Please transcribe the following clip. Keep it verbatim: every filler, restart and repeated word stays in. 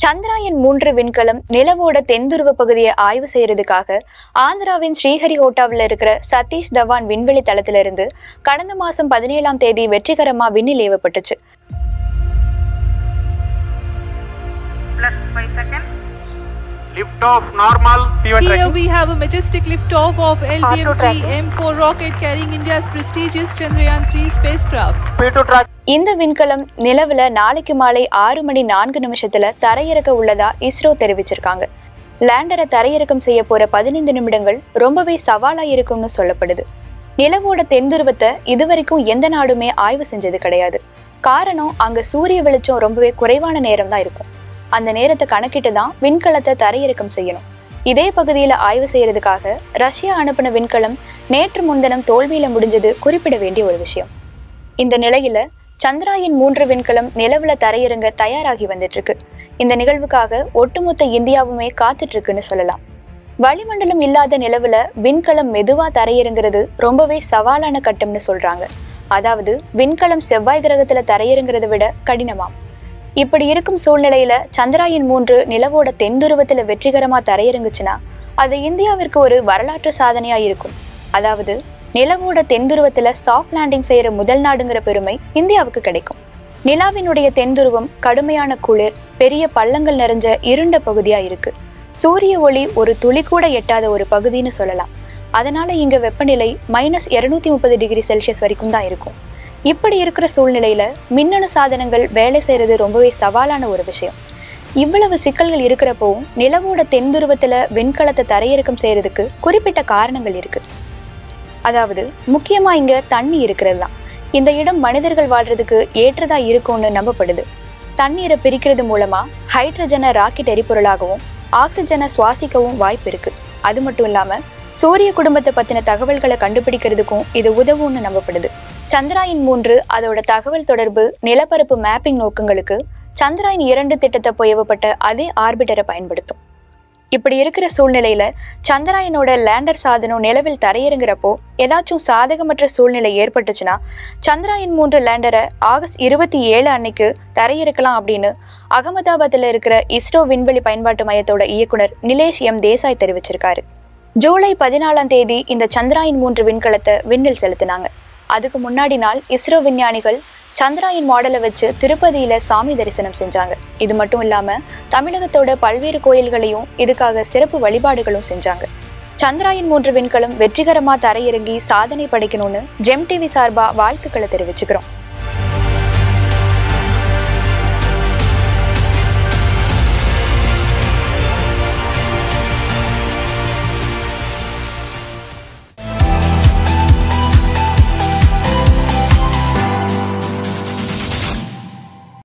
சந்திராயன் மூன்று விண்கலம் நிலவோட தென்துருவ பகுதியை ஆய்வு செய்யறதுக்காக ஆந்திராவின் ஸ்ரீஹரிகோட்டாவில் இருக்கிற சதீஷ் தவான் விண்வெளி தளத்திலிருந்து கடந்த மாசம் பதினேழாம் தேதி வெற்றிகரமா விண்ணில் ஏவப்பட்டுச்சு. Lift off normal. Here we have a majestic lift off of L V M three M four rocket carrying India's prestigious Chandrayaan three spacecraft. இந்த விண்கலம் நிலவுல நாளைக்கு மாலை ஆறு மணி நான்கு நிமிஷத்துல தரையிறக்க உள்ளதா இஸ்ரோ தெரிவிச்சிருக்காங்க. லேண்டரை தரையிறக்கம் செய்ய போற பதினைந்து நிமிடங்கள் ரொம்பவே சவாலா இருக்கும்னு சொல்லப்படுது. நிலவோட தென்துருவத்தை இதுவரைக்கும் எந்த நாடுமே ஆய்வு செஞ்சது கிடையாது. காரணம் அங்க சூரிய வெளிச்சம் ரொம்பவே குறைவான நேரம் தான் இருக்கும். அந்த நேரத்தை கணக்கிட்டு தான் விண்கலத்தை தரையிறக்கம் செய்யணும். இதே பகுதியில ஆய்வு செய்யறதுக்காக ரஷ்யா அனுப்பின விண்கலம் நேற்று முன்தினம் தோல்வியில முடிஞ்சது குறிப்பிட வேண்டிய ஒரு விஷயம். இந்த நிலையில சந்திராயன் மூன்று விண்கலம் நிலவுல தரையிறங்க தயாராகி வந்துட்டு இருக்கு. இந்த நிகழ்வுக்காக ஒட்டுமொத்த இந்தியாவுமே காத்துட்டு இருக்குன்னு சொல்லலாம். வளிமண்டலம் இல்லாத நிலவுல விண்கலம் மெதுவா தரையிறங்கிறது ரொம்பவே சவாலான கட்டம்னு சொல்றாங்க. அதாவது விண்கலம் செவ்வாய் கிரகத்துல தரையிறங்கிறத விட கடினமாம். இப்படி இருக்கும் சூழ்நிலையில சந்திராயன் மூன்று நிலவோட தென்துருவத்துல வெற்றிகரமா தரையிறங்குச்சுன்னா அது இந்தியாவிற்கு ஒரு வரலாற்று சாதனையா இருக்கும். அதாவது நிலவோட தென்துருவத்துல சாஃப்ட் லேண்டிங் செய்யற முதல் நாடுங்கிற பெருமை இந்தியாவுக்கு கிடைக்கும். நிலாவினுடைய தென்துருவம் கடுமையான குளிர், பெரிய பள்ளங்கள் நிறைஞ்ச இருண்ட பகுதியா இருக்கு. சூரிய ஒளி ஒரு துளி கூட எட்டாத ஒரு பகுதின்னு சொல்லலாம். அதனால இங்க வெப்பநிலை மைனஸ் இருநூத்தி முப்பது டிகிரி செல்சியஸ் வரைக்கும் தான் இருக்கும். இப்படி இருக்கிற சூழ்நிலையில மின்னணு சாதனங்கள் வேலை செய்யறது ரொம்பவே சவாலான ஒரு விஷயம். இவ்வளவு சிக்கல்கள் இருக்கிறப்பவும் நிலவோட தென்துருவத்துல விண்கலத்தை தரையிறக்கம் செய்யறதுக்கு குறிப்பிட்ட காரணங்கள் இருக்கு. அதாவது முக்கியமா இங்க தண்ணி இருக்கிறது தான். இந்த இடம் மனிதர்கள் வாழ்றதுக்கு ஏற்றதா இருக்கும்னு நம்பப்படுது. தண்ணீரை பிரிக்கிறது மூலமா ஹைட்ரஜனை ராக்கெட் எரிபொருளாகவும் ஆக்சிஜனை சுவாசிக்கவும் வாய்ப்பு இருக்கு. அது மட்டும் இல்லாம சூரிய குடும்பத்தை பத்தின தகவல்களை கண்டுபிடிக்கிறதுக்கும் இது உதவும்னு நம்பப்படுது. சந்திராயன் மூன்று அதோட தகவல் தொடர்பு நிலப்பரப்பு மேப்பிங் நோக்கங்களுக்கு சந்திராயன் இரண்டு திட்டத்தை ஏவப்பட்ட அதே ஆர்பிட்டரை பயன்படுத்தும். இப்படி இருக்கிற சூழ்நிலையில சந்திராயனோட லேண்டர் சாதனம் நிலவில் தரையிறங்குறப்போ ஏதாச்சும் சாதகமற்ற சூழ்நிலை ஏற்பட்டுச்சுன்னா சந்திராயன் மூன்று லேண்டரை ஆகஸ்ட் இருபத்தி ஏழு அன்னைக்கு தரையிறக்கலாம் அப்படின்னு அகமதாபாத்ல இருக்கிற இஸ்ரோ விண்வெளி பயன்பாட்டு மையத்தோட இயக்குனர் நிலேஷ் எம் தேசாய் தெரிவிச்சிருக்காரு. ஜூலை பதினாலாம் தேதி இந்த சந்திராயன் மூன்று விண்கலத்தை விண்ணில் செலுத்தினாங்க. அதுக்கு முன்னாடி நாள் இஸ்ரோ விஞ்ஞானிகள் சந்திராயன் மாடலை வச்சு திருப்பதியில சாமி தரிசனம் செஞ்சாங்க. இது மட்டும் இல்லாம தமிழகத்தோட பல்வேறு கோயில்களையும் இதுக்காக சிறப்பு வழிபாடுகளும் செஞ்சாங்க. சந்திராயன் மூன்று விண்கலம் வெற்றிகரமா தரையிறங்கி சாதனை படைக்கணும்னு ஜெம் டிவி சார்பா வாழ்த்துக்களை தெரிவிச்சுக்கிறோம்.